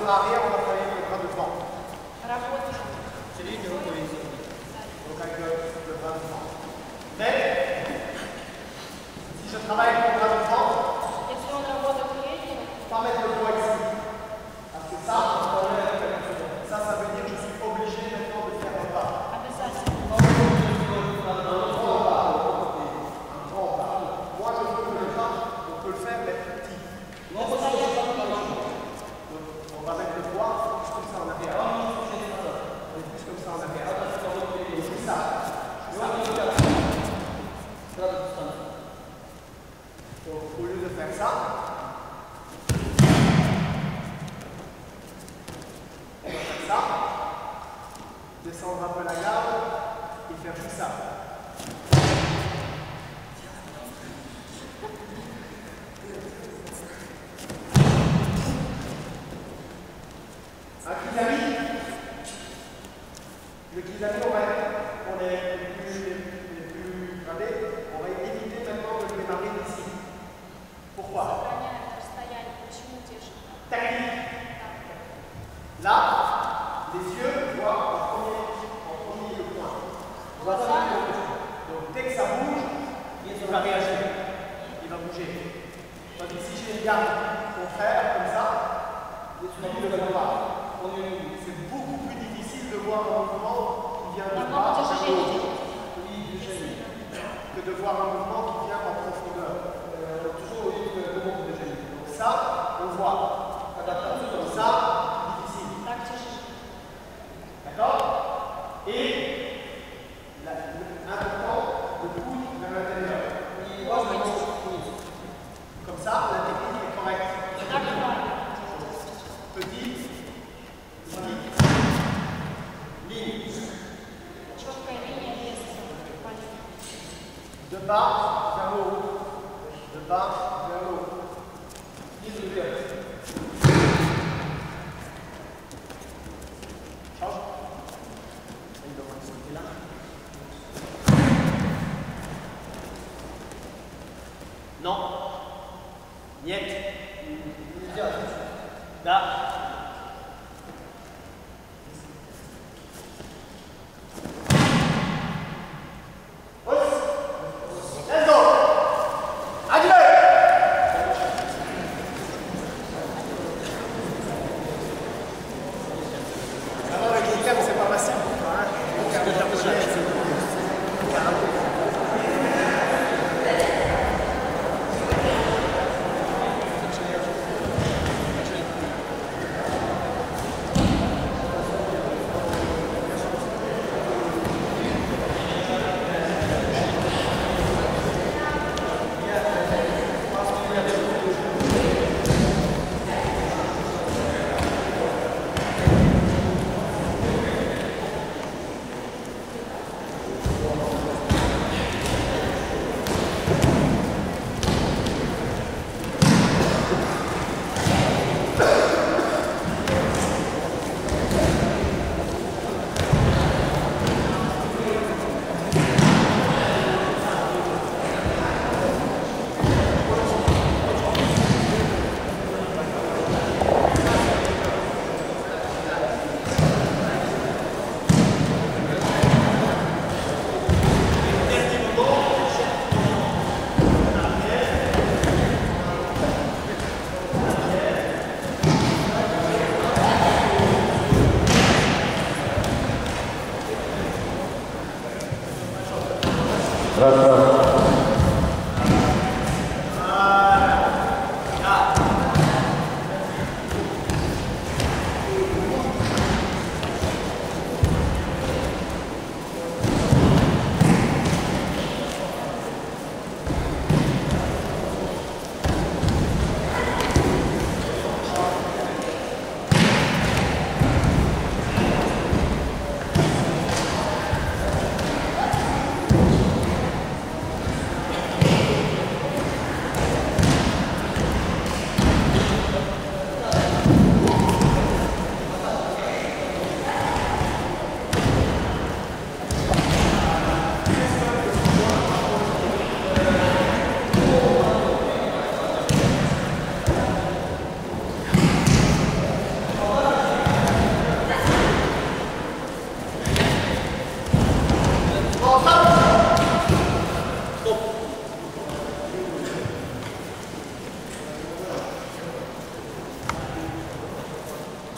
bras arrière, on va travailler le bras devant. C'est lui qui autorise. Donc avec le bras devant. Mais, si je travaille avec le bras devant, pas mettre le poids ici. Parce que ça veut dire que je suis obligé maintenant de faire un pas. Un grand pas. Moi, je veux que le pas, on peut le faire, mais petit. Donc, on va mettre le poids plus comme ça en arrière. Plus comme ça en arrière. Et c'est ça. Donc, au lieu de faire ça, on va faire ça, descendre un peu la garde et faire tout ça. Un kizami, le kizami, on est les plus gradés, on va éviter maintenant de démarrer d'ici. Pourquoi? Technique. Là, les yeux voient en premier le point. Donc dès que ça bouge, il va réagir. Il va bouger. Tandis que si j'ai une garde contraire, comme ça, il ne va pas. C'est beaucoup plus difficile de voir un mouvement qui vient de bas que de voir un mouvement qui vient en profondeur. Toujours au lieu de monter de génie. Donc ça, on voit. Adaptation comme ça, difficile. D'accord? Et l'important, le coude vers l'intérieur. Comme ça, la technique est correcte. Petit, ligne. De bas vers le haut. De bas vers le haut. Change. Il doit sauter là. Non. Niet. Là.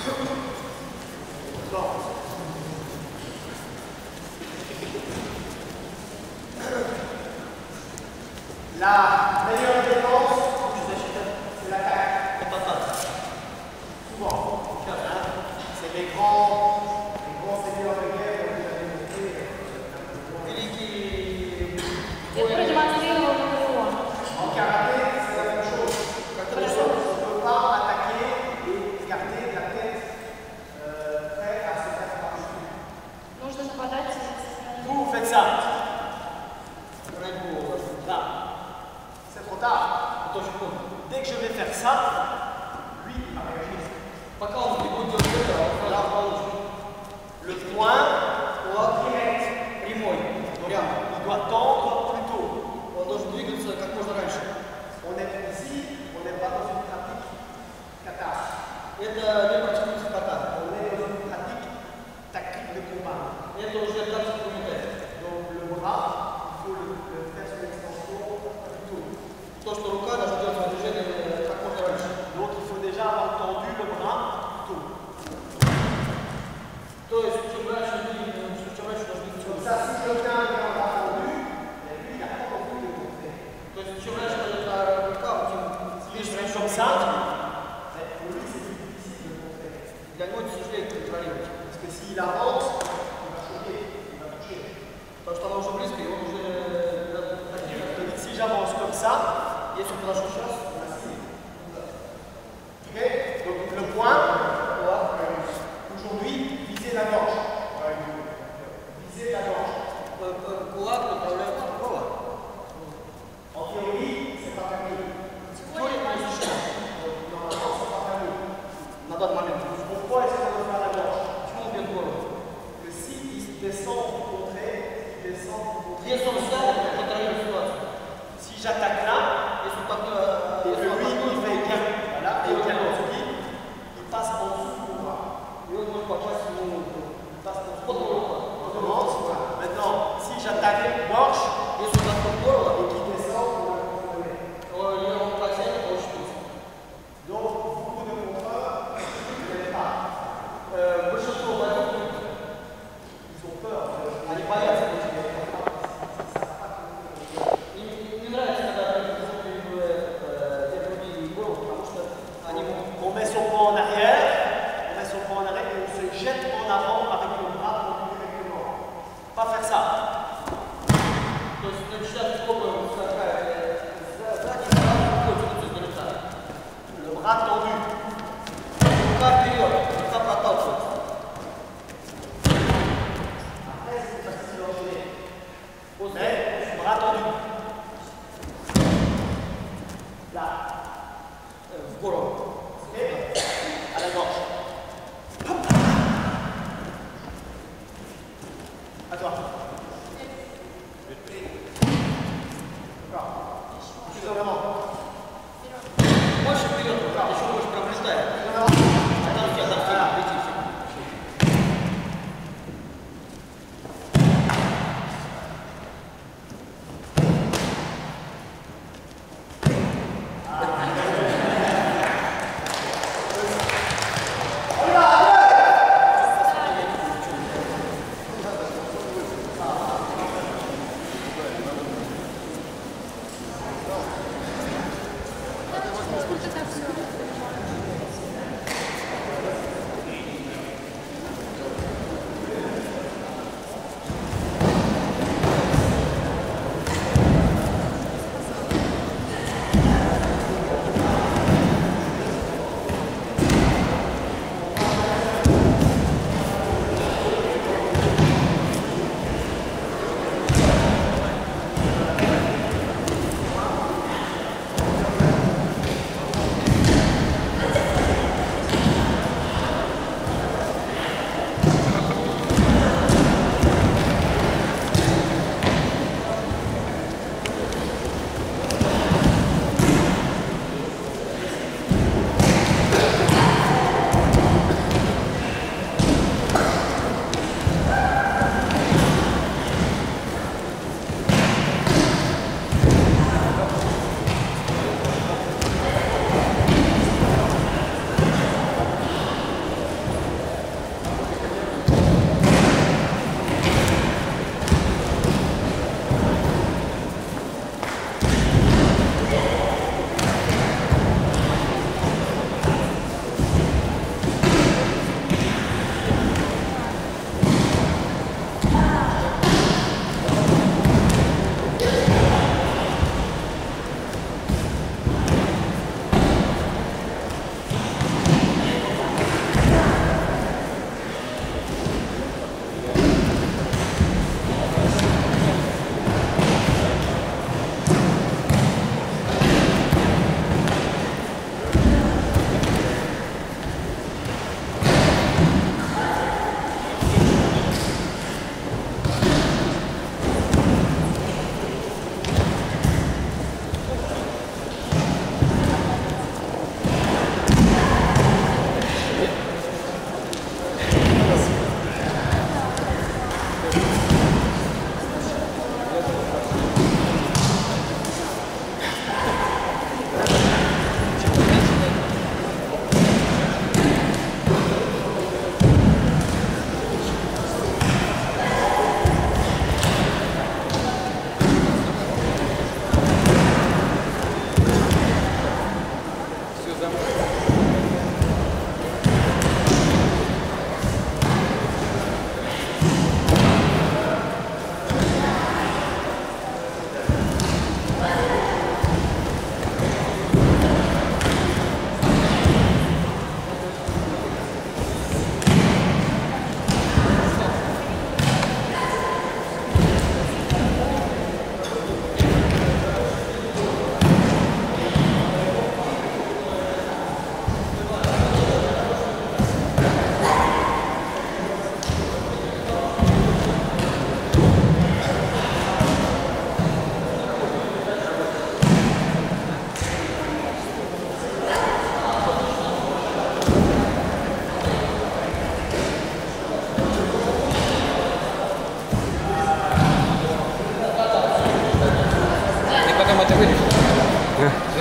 Bon. La meilleure défense, c'est l'attaque. Souvent. C'est les grands seigneurs de guerre que vous avez montré. Который демонстрировал его. En karaté, c'est la même chose. On ne peut pas attaquer et garder la tête prête à se faire parachute. Нужно нападать. Vous faites ça. Là. C'est trop tard. Dès que je vais faire ça, lui, il va réagir. Le point direct, il doit tendre plus tôt. On est ici, on n'est pas dans une pratique kata. On est dans une pratique tactique de combat. Donc le bras, il faut le faire sur l'extension plus tôt. Donc il faut déjà avoir tendu le bras tôt. Comme ça, si quelqu'un vient bras tendu, lui, il n'a pas compris le contrer. Si je fais comme ça, pour lui, c'est plus difficile de contrer. Parce que s'il avance, il va choquer, il va toucher. Si j'avance comme ça, donc le point, aujourd'hui, visez la gorge. Visez la gorge. En théorie, c'est pas permis. Normalement, c'est pas permis. Pourquoi est-ce qu'on doit faire la gorge? Que s'il descend du contrée, si j'attaque là, et que lui, il fait bien, voilà, et bien ensuite, il passe en dessous du bras. Il passe en dessous du bras. On commence. Maintenant, si j'attaque gorge, et qu'il descend, on le met. Donc, beaucoup de contreurs ne l'aiment pas. Ils ont peur. On met son poing en arrière, et on se jette en avant avec le bras directement. Pas faire ça. Le bras tendu. Après, c'est facile d'enchaîner. Mais, bras tendu. Là. Ok? À la gorge.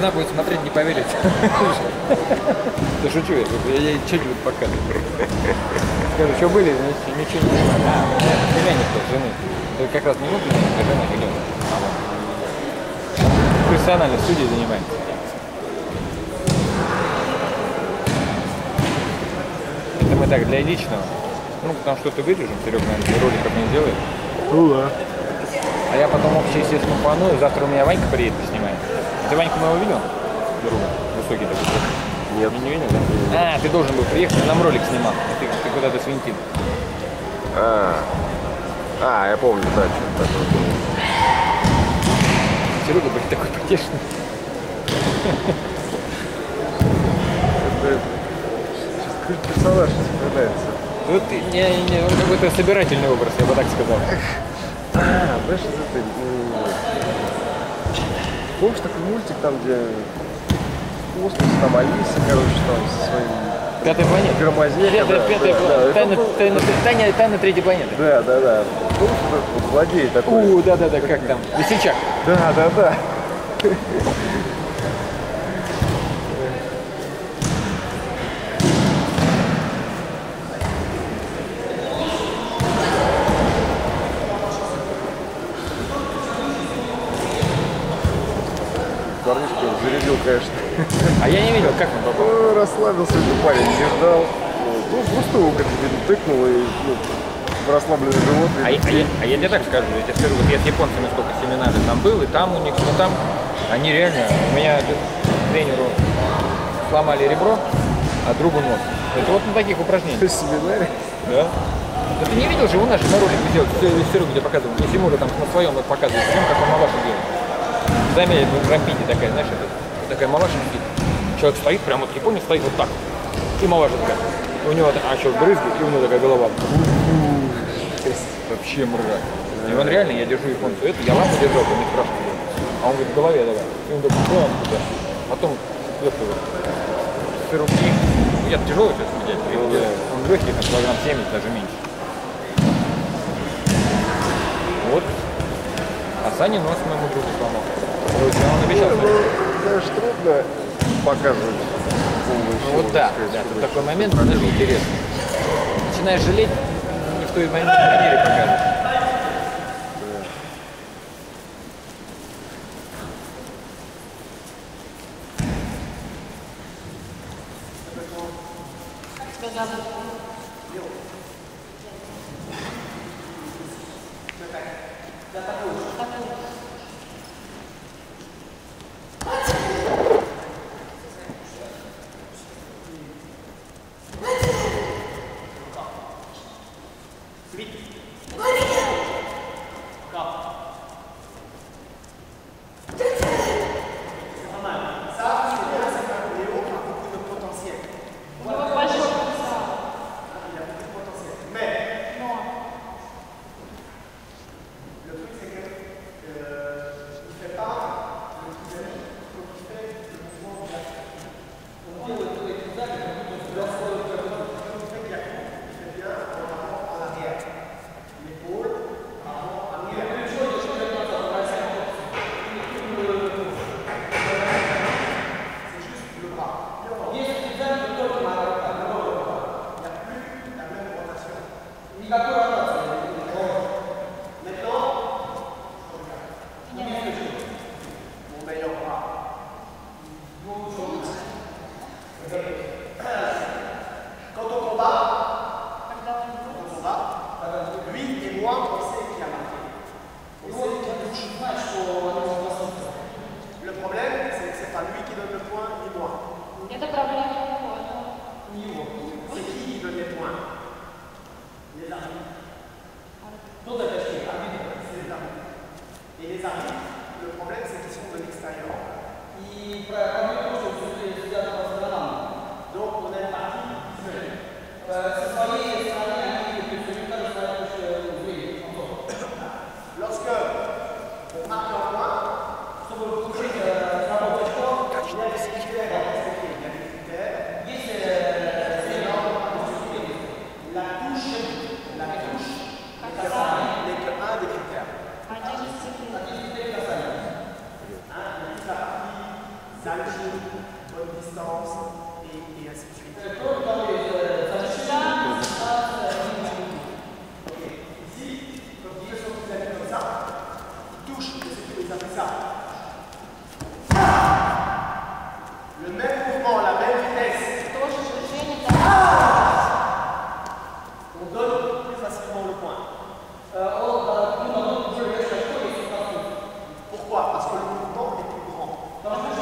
жена будет смотреть, не поверит. Да шучу, я ей что-нибудь показываю. Скажу, что были, ничего не знаю. У меня племянник жены. Это как раз не мой племянник, а жена идет. Профессионально студией занимается. Это мы так для личного. Ну, там что-то вырежем, Серега, наверное, роликов не делает. Ну да. А я потом вообще, естественно, планую. Завтра у меня Ванька приедет поснимает. Ты Ваньку моего видел? Друга. Высокий такой. Нет. Не видел, да? А, ты должен был приехать, я нам ролик снимал. Ты куда-то свинтил. Я помню, да, что-то такое. Серега, блин, такой потешный. Какой персонаж появляется. Вот он какой-то собирательный образ, я бы так сказал. Знаешь, это... Помнишь такой мультик, там, где космос, там Алиса, короче, там со своим... Пятая планета. Громозека. Тайна третьей планеты. Да. Помнишь, вот злодей такой? Да, как там? Весельчак. Да. Парнишка зарядил, конечно. А я не видел, как он попал. Ну, расслабился этот парень, не ждал. Ну, просто его как-то тыкнул и в расслабленный живот. А я тебе так скажу, я тебе скажу, вот я с японцами сколько семинаров там был, и там у них, ну там, они реально, у меня тренеру сломали ребро, а другу нос. Это вот на таких упражнениях. В семинаре? Да. Да ты не видел же, у нас же на ролике сделал, Серега где показывал, не Тимура там на своем показывает, как он малашин делает. Заметь, в рампите такая, знаешь, это, такая малашин спит. Человек стоит, прям вот японец стоит вот так. И малашин такая. У него, еще брызги, и у него такая голова. Вообще мрак. И он реально, я держу японцу эту, я лампу держал, он не спрашивал. А он говорит, в голове давай. И он такой, да. Потом, с руки, я тяжелый сейчас сидеть, он легкий, там, килограмм 70, даже меньше. Вот. А Саня нос моему другу сломал. Короче, он обещал. Знаешь, трудно показывать. Ну вот да, тут такой момент, даже интересно. Начинаешь жалеть, не в той манере показывать. parce que le mouvement est plus grand.